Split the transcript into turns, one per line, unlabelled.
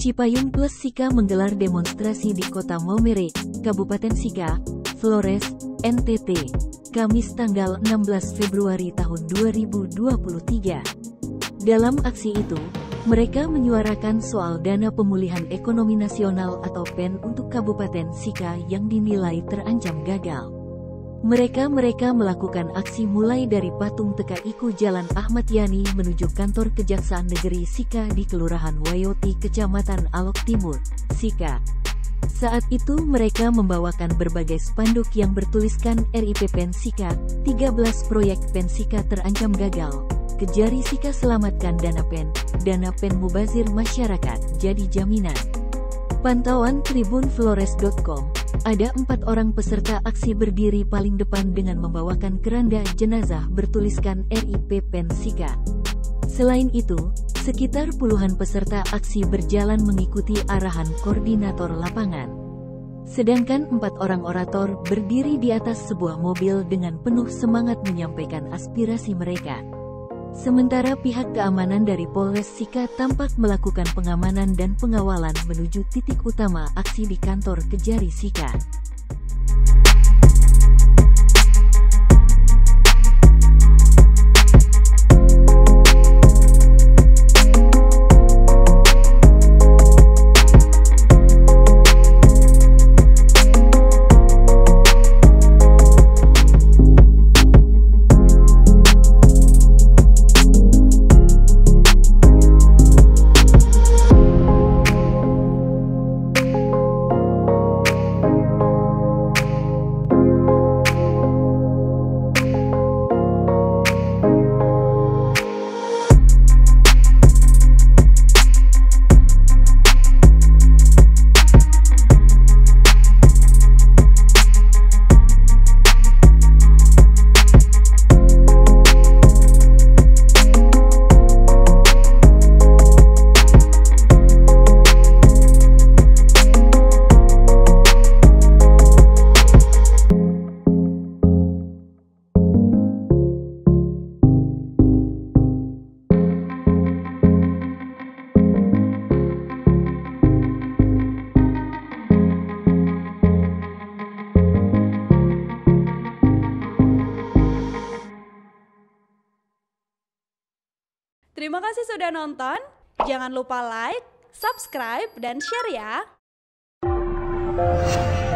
Cipayung Plus Sika menggelar demonstrasi di Kota Maumere, Kabupaten Sika, Flores, NTT, Kamis tanggal 16 Februari tahun 2023. Dalam aksi itu, mereka menyuarakan soal dana pemulihan ekonomi nasional atau PEN untuk Kabupaten Sika yang dinilai terancam gagal. Mereka melakukan aksi mulai dari Patung Teka Iku Jalan Ahmad Yani menuju kantor Kejaksaan Negeri Sika di Kelurahan Wayoti, Kecamatan Alok Timur, Sika. Saat itu mereka membawakan berbagai spanduk yang bertuliskan RIP PEN Sika, 13 proyek PEN Sika terancam gagal, Kejari Sika selamatkan dana PEN mubazir masyarakat, jadi jaminan. Pantauan tribunflores.com, ada 4 orang peserta aksi berdiri paling depan dengan membawakan keranda jenazah bertuliskan RIP PEN Sika. Selain itu, sekitar puluhan peserta aksi berjalan mengikuti arahan koordinator lapangan. Sedangkan 4 orang orator berdiri di atas sebuah mobil dengan penuh semangat menyampaikan aspirasi mereka. Sementara pihak keamanan dari Polres Sika tampak melakukan pengamanan dan pengawalan menuju titik utama aksi di kantor Kejari Sika.
Terima kasih sudah nonton. Jangan lupa like, subscribe, dan share ya.